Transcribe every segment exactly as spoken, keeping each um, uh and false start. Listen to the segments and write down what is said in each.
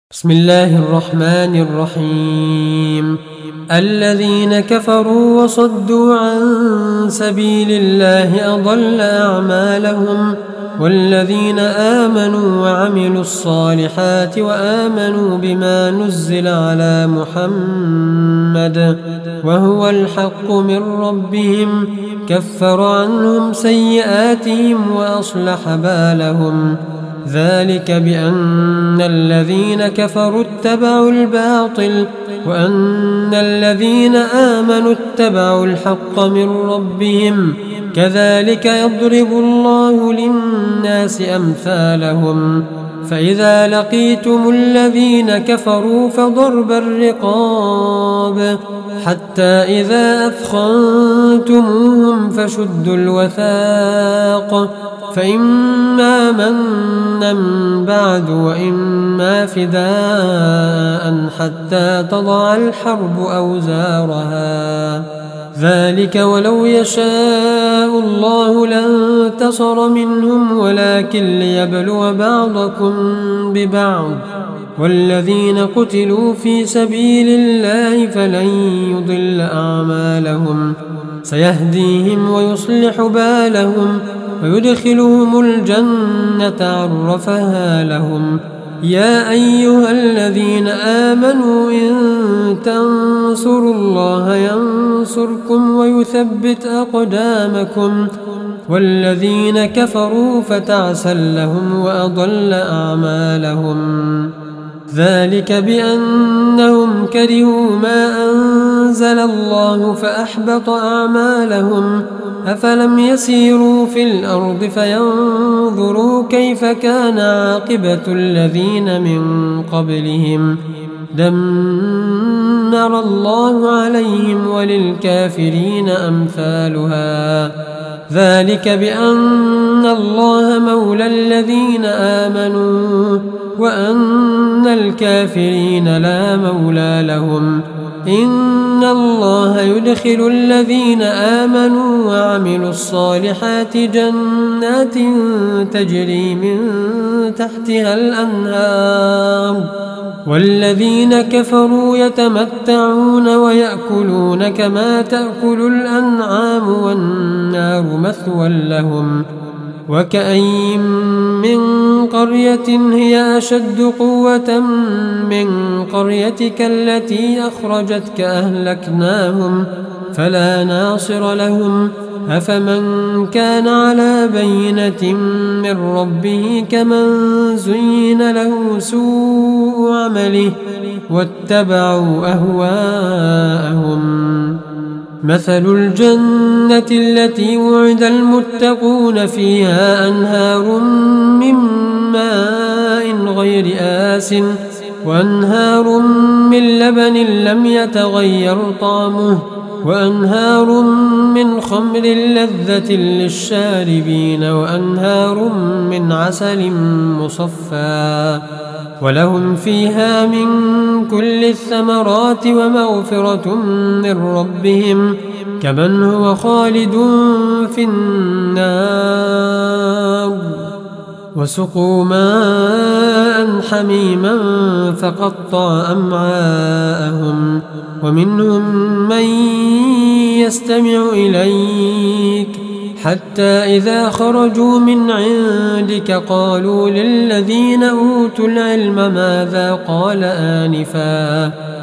بسم الله الرحمن الرحيم. الذين كفروا وصدوا عن سبيل الله أضل أعمالهم، والذين آمنوا وعملوا الصالحات وآمنوا بما نزل على محمد وهو الحق من ربهم كفر عنهم سيئاتهم وأصلح بالهم. ذلك بأن الذين كفروا اتبعوا الباطل وأن الذين آمنوا اتبعوا الحق من ربهم، كذلك يضرب الله للناس أمثالهم. فإذا لقيتم الذين كفروا فضرب الرقاب حتى إذا أثخنتموهم فشدوا الوثاق، فإما منا بعد وإما فداء حتى تضع الحرب أوزارها. ذلك ولو يشاء الله لانتصر منهم ولكن ليبلو بعضكم ببعض، والذين قتلوا في سبيل الله فلن يضل أعمالهم، سيهديهم ويصلح بالهم ويدخلهم الجنة عرفها لهم. يا أيها الذين آمنوا إن تنصروا الله ينصركم ويثبت أقدامكم، والذين كفروا فتعسا لهم وأضل أعمالهم. ذلك بأنهم كرهوا ما أنزل الله فأحبط أعمالهم. أفلم يسيروا في الأرض فينظروا كيف كان عاقبة الذين من قبلهم، دمر الله عليهم وللكافرين أمثالها. ذلك بأن الله مولى الذين آمنوا وأن الكافرين لا مولى لهم. إن الله يدخل الذين آمنوا وعملوا الصالحات جنات تجري من تحتها الأنهار، والذين كفروا يتمتعون ويأكلون كما تأكل الأنعام والنار مثوى لهم. وكأين من قرية هي أشد قوة من قريتك التي أخرجتك أهلكناهم فلا ناصر لهم. أفمن كان على بينة من ربه كمن زين له سوء عمله واتبعوا أهواءهم. مثل الجنة التي وعد المتقون فيها أنهار من ماء غير آس وأنهار من لبن لم يتغير طعمه وأنهار من خمر لذة للشاربين وأنهار من عسل مصفى، ولهم فيها من كل الثمرات ومغفرة من ربهم كمن هو خالد في النار. وسقوا ماء حميما فقطع أمعاءهم، ومنهم من يستمع إليك حتى إذا خرجوا من عندك قالوا للذين أوتوا العلم ماذا قال آنفا،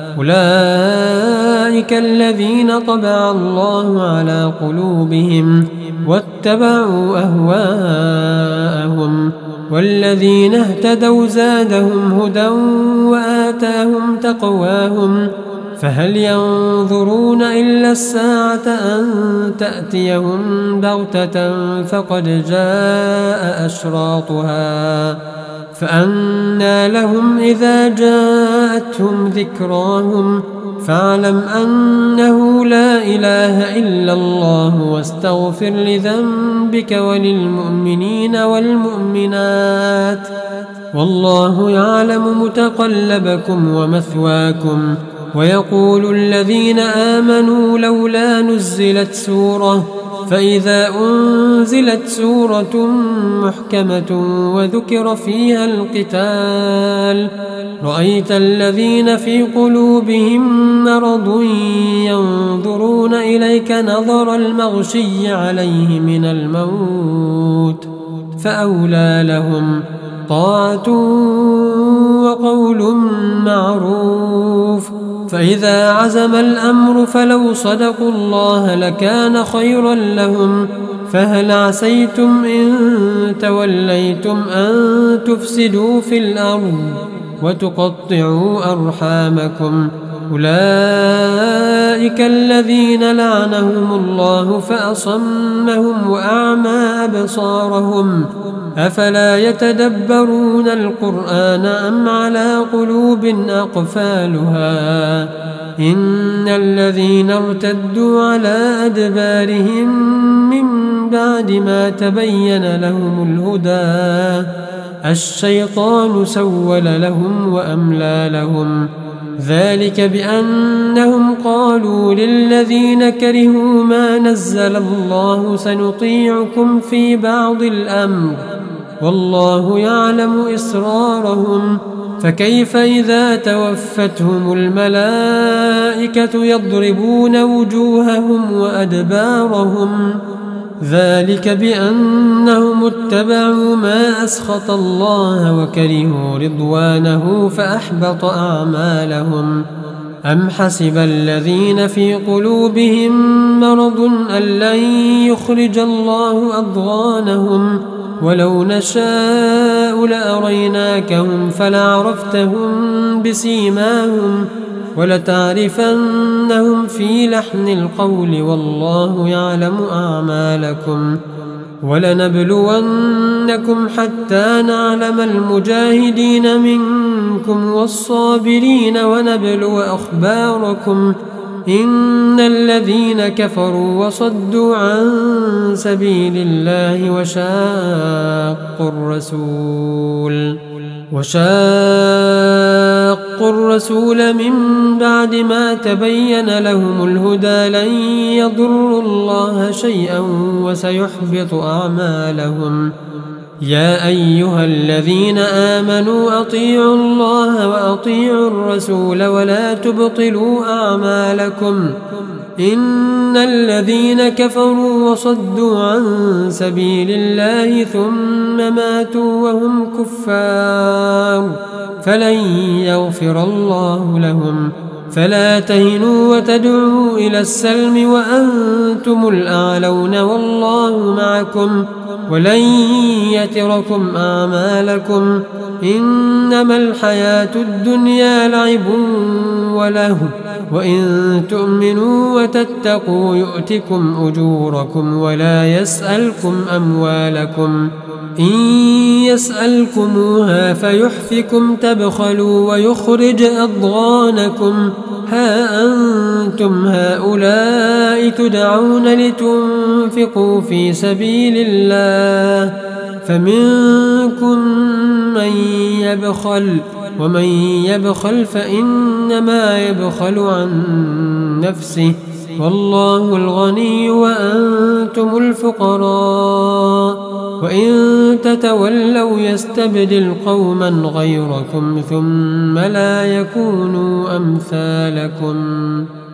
أولئك الذين طبع الله على قلوبهم واتبعوا أهواءهم، والذين اهتدوا زادهم هدى وآتاهم تقواهم. فهل ينظرون إلا الساعة أن تأتيهم بغتة فقد جاء أشراطها، فأنى لهم إذا جاءتهم ذكراهم. فاعلم أنه لا إله إلا الله واستغفر لذنبك وللمؤمنين والمؤمنات، والله يعلم متقلبكم ومثواكم. ويقول الذين آمنوا لولا نزلت سورة فإذا أنزلت سورة محكمة وذكر فيها القتال رأيت الذين في قلوبهم مرض ينظرون إليك نظر المغشي عليه من الموت فأولى لهم طاعة وقول معروف. فإذا عزم الأمر فلو صدقوا الله لكان خيرا لهم. فهل عسيتم إن توليتم أن تفسدوا في الأرض وتقطعوا أرحامكم؟ أولئك الذين لعنهم الله فأصمهم وأعمى أبصارهم أفلا يتدبرون القرآن أم على قلوب أقفالها؟ إن الذين ارتدوا على أدبارهم من بعد ما تبين لهم الهدى الشيطان سول لهم وأملى لهم ذلك بأنهم قالوا للذين كرهوا ما نزل الله سنطيعكم في بعض الأمر والله يعلم إسرارهم. فكيف إذا توفتهم الملائكة يضربون وجوههم وأدبارهم ذلك بأنهم اتبعوا ما أسخط الله وكرهوا رضوانه فأحبط أعمالهم. أم حسب الذين في قلوبهم مرض أن لن يخرج الله أضغانهم ولو نشاء لأريناكهم فلعرفتهم بسيماهم ولتعرفنهم في لحن القول والله يعلم أعمالكم. ولنبلونكم حتى نعلم المجاهدين منكم والصابرين ونبلو أخباركم. إن الذين كفروا وصدوا عن سبيل الله وشاقوا الرسول وشاقوا الرسول من بعد ما تبين لهم الهدى لن يضروا الله شيئا وسيحبط أعمالهم. يا أيها الذين آمنوا أطيعوا الله وأطيعوا الرسول ولا تبطلوا أعمالكم. إن الذين كفروا وصدوا عن سبيل الله ثم ماتوا وهم كفار فلن يغفر الله لهم. فلا تهنوا وتدعوا إلى السلم وأنتم الأعلون والله معكم ولن يتركم أعمالكم. إنما الحياة الدنيا لعب وله وإن تؤمنوا وتتقوا يؤتكم أجوركم ولا يسألكم أموالكم. إن يسألكموها فيحفكم تبخلوا ويخرج أضغانكم. ها أنتم هؤلاء تدعون لتنفقوا في سبيل الله فمنكم من يبخل ومن يبخل فإنما يبخل عن نفسه والله الغني وأنتم الفقراء. وإن تتولوا يستبدل قوما غيركم ثم لا يكونوا أمثالكم.